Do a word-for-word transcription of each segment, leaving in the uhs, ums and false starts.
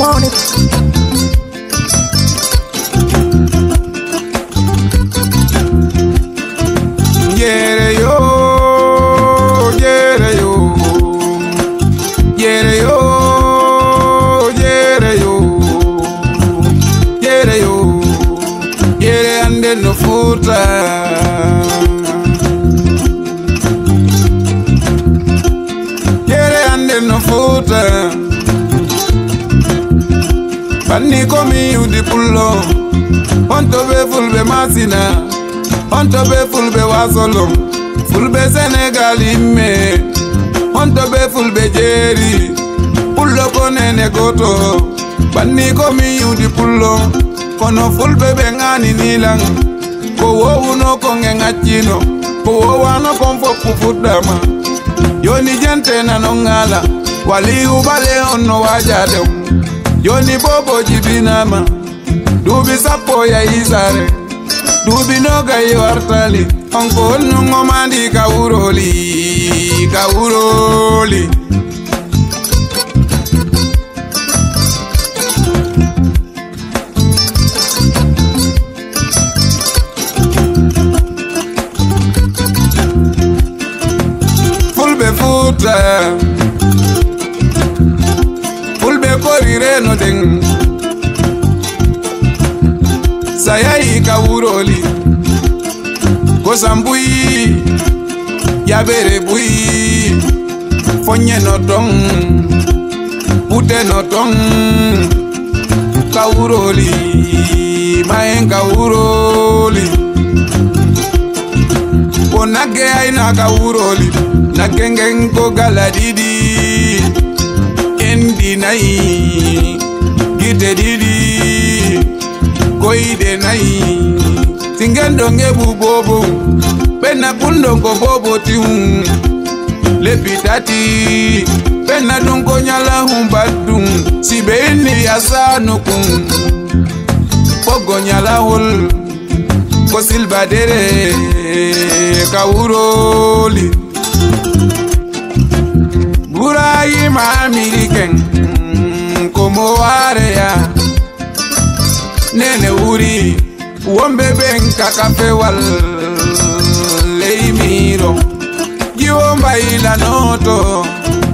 money. Yere yo, yere yo, yere yo, yere yo, yere yo, yere ande no futa. Yere ande no futa. Bani komi udi pullo, onto be fulbe masina. Onto be fulbe wasolo, fulbe Senegal imme. Onto be fulbe jeri, pullo konene goto. Bani komi udi pullo, kono fulbe bengani nilang. Ko wo uno konge ngachino, ko wo wano konfo kufudama. Yoni jente na nongala, wali ubale ono wajade. Yoni bobo jibinama, dubi sapo ya izare. Dubi noga yortali, onko nungo mandi kauroli, kauroli. Fulbe futa, fulbe korire no deng. Sayai kauroli, kosambui, yabere bui, fonye no tong, pute no tong, kauroli, maen kauroli, konage aina kauroli, nagengen ko galadidi, endi nai, gite didi. Koide nai Tingendo ngebu bobo Pena kundongo bobo tiung Lepitati Pena dungo nyala humbadung Sibeni asano kung Pogo nyala hul Kosil badere Kauroli Burayi ma Ameriken Komo warea Nene uri Wombe benka kafe wal Leimiro Giwomba ila noto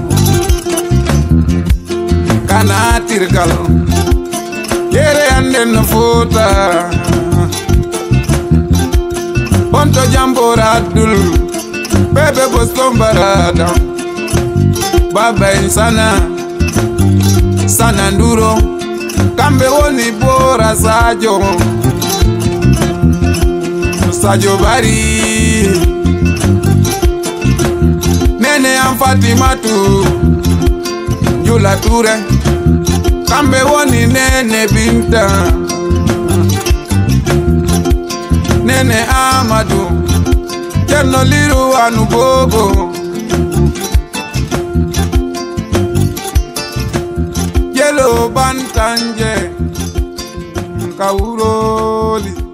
Kana tirkal Yere ande no futa Ponto jambo radul Bebe boston barada Baba insana Sana nduro Kambe woni bora sajo Sajo bari Nene am Fatimatu Jula Ture Kambe woni nene Binta Nene Amadu Jerno liru anu bobo Yellow bantanje Kauroli